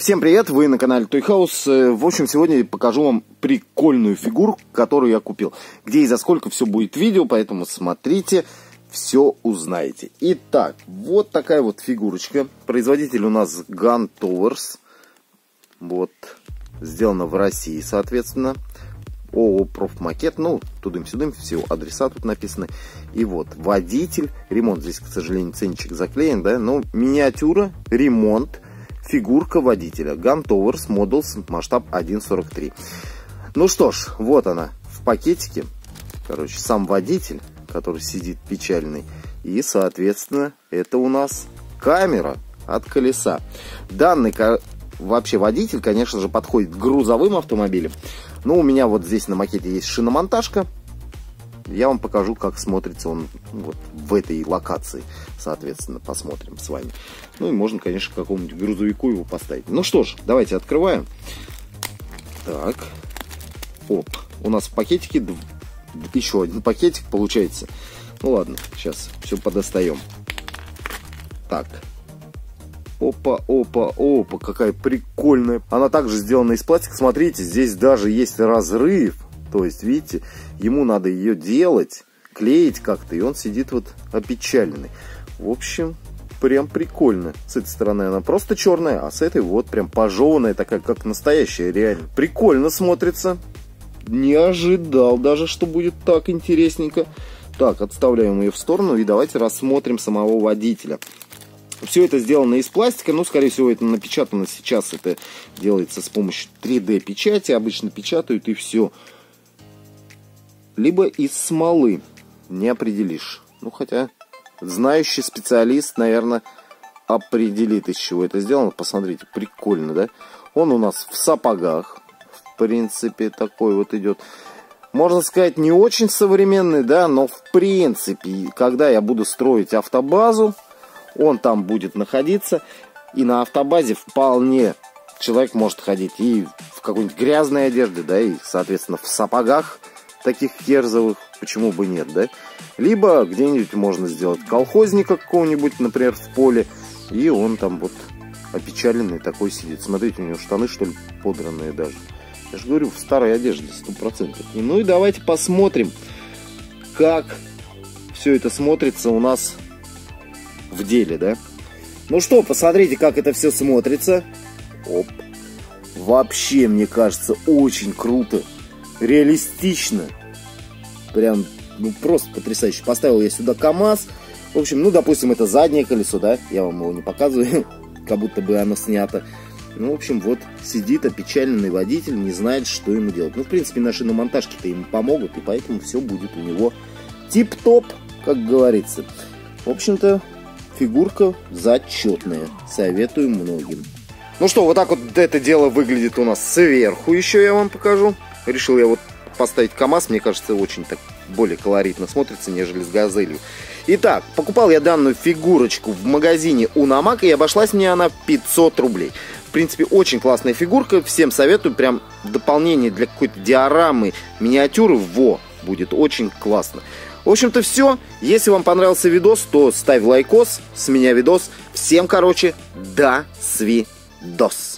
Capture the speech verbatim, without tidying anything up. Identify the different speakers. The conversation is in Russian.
Speaker 1: Всем привет, вы на канале Toy House. В общем, сегодня я покажу вам прикольную фигурку, которую я купил. Где и за сколько, все будет в видео, поэтому смотрите, все узнаете. Итак, вот такая вот фигурочка. Производитель у нас Gun Towers. Вот, сделано в России, соответственно. ООО «Профмакет», ну, тудым-сюдым, все адреса тут написаны. И вот, водитель, ремонт, здесь, к сожалению, ценничек заклеен, да, но миниатюра, ремонт, фигурка водителя. Gun Towers Models, масштаб один сорок три. Ну что ж, вот она, в пакетике, короче, сам водитель, который сидит печальный, и, соответственно, это у нас камера от колеса. Данный вообще водитель, конечно же, подходит к грузовым автомобилям. Но у меня вот здесь на макете есть шиномонтажка. Я вам покажу, как смотрится он вот в этой локации. Соответственно, посмотрим с вами. Ну и можно, конечно, к какому-нибудь грузовику его поставить. Ну что ж, давайте открываем. Так. Оп. У нас в пакетике еще один пакетик получается. Ну ладно, сейчас все подостаем. Так. Опа, опа, опа, какая прикольная. Она также сделана из пластика. Смотрите, здесь даже есть разрыв. То есть, видите, ему надо ее делать, клеить как-то, и он сидит вот опечаленный. В общем, прям прикольно. С этой стороны она просто черная, а с этой вот прям пожеванная, такая, как настоящая, реально. Прикольно смотрится. Не ожидал даже, что будет так интересненько. Так, отставляем ее в сторону и давайте рассмотрим самого водителя. Все это сделано из пластика, но, скорее всего, это напечатано сейчас. Это делается с помощью три дэ печати. Обычно печатают и все. Либо из смолы. Не определишь. Ну, хотя, знающий специалист, наверное, определит, из чего это сделано. Посмотрите, прикольно, да? Он у нас в сапогах. В принципе, такой вот идет. Можно сказать, не очень современный, да, но в принципе, когда я буду строить автобазу, он там будет находиться, и на автобазе вполне человек может ходить и в какой-нибудь грязной одежде, да, и, соответственно, в сапогах таких керзовых, почему бы нет, да. Либо где-нибудь можно сделать колхозника какого-нибудь, например, в поле, и он там вот опечаленный такой сидит. Смотрите, у него штаны, что ли, подранные даже. Я же говорю, в старой одежде, сто процентов. И, ну и давайте посмотрим, как все это смотрится у нас в деле, да? Ну что, посмотрите, как это все смотрится. Оп. Вообще, мне кажется, очень круто. Реалистично. Прям, ну, просто потрясающе. Поставил я сюда КамАЗ. В общем, ну, допустим, это заднее колесо, да? Я вам его не показываю, как будто бы оно снято. Ну, в общем, вот сидит опечаленный водитель, не знает, что ему делать. Ну, в принципе, наши шиномонтажки-то ему помогут, и поэтому все будет у него тип-топ, как говорится. В общем-то, фигурка зачетная. Советую многим. Ну что, вот так вот это дело выглядит у нас сверху. Еще я вам покажу. Решил я вот поставить КамАЗ. Мне кажется, очень так более колоритно смотрится, нежели с газелью. Итак, покупал я данную фигурочку в магазине Унамак, и обошлась мне она пятьсот рублей. В принципе, очень классная фигурка. Всем советую. Прям дополнение для какой-то диорамы, миниатюры. Во, будет очень классно. В общем-то, все. Если вам понравился видос, то ставь лайкос. С меня видос. Всем, короче, до свидос.